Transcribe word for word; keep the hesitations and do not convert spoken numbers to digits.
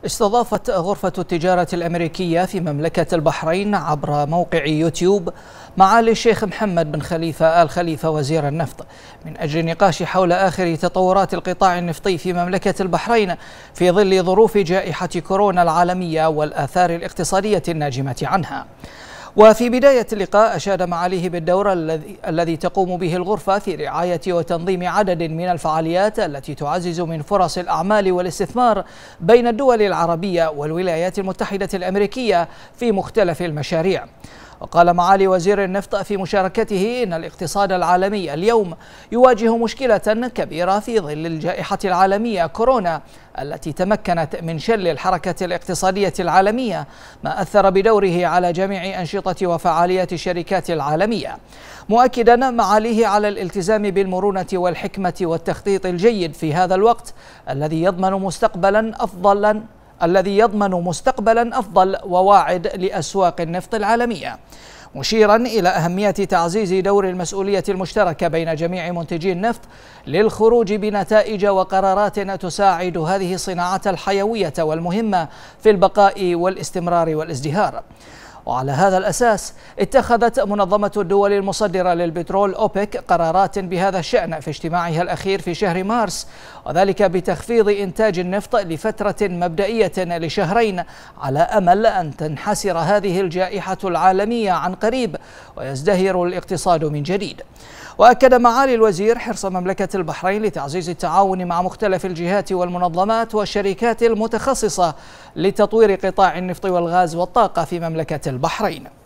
استضافت غرفة التجارة الأمريكية في مملكة البحرين عبر موقع يوتيوب معالي الشيخ محمد بن خليفة آل خليفة وزير النفط من أجل النقاش حول آخر تطورات القطاع النفطي في مملكة البحرين في ظل ظروف جائحة كورونا العالمية والآثار الاقتصادية الناجمة عنها. وفي بداية اللقاء أشاد معاليه بالدور الذي الذي تقوم به الغرفة في رعاية وتنظيم عدد من الفعاليات التي تعزز من فرص الأعمال والاستثمار بين الدول العربية والولايات المتحدة الأمريكية في مختلف المشاريع. وقال معالي وزير النفط في مشاركته إن الاقتصاد العالمي اليوم يواجه مشكلة كبيرة في ظل الجائحة العالمية كورونا التي تمكنت من شل الحركة الاقتصادية العالمية، ما أثر بدوره على جميع أنشطة وفعاليات الشركات العالمية، مؤكدا معاليه على الالتزام بالمرونة والحكمة والتخطيط الجيد في هذا الوقت الذي يضمن مستقبلا أفضل الذي يضمن مستقبلا أفضل وواعد لأسواق النفط العالمية، مشيرا إلى أهمية تعزيز دور المسؤولية المشتركة بين جميع منتجي النفط للخروج بنتائج وقرارات تساعد هذه الصناعة الحيوية والمهمة في البقاء والاستمرار والازدهار. وعلى هذا الأساس اتخذت منظمة الدول المصدرة للبترول أوبك قرارات بهذا الشأن في اجتماعها الأخير في شهر مارس، وذلك بتخفيض إنتاج النفط لفترة مبدئية لشهرين على أمل أن تنحسر هذه الجائحة العالمية عن قريب ويزدهر الاقتصاد من جديد. وأكد معالي الوزير حرص مملكة البحرين لتعزيز التعاون مع مختلف الجهات والمنظمات والشركات المتخصصة لتطوير قطاع النفط والغاز والطاقة في مملكة البحرين.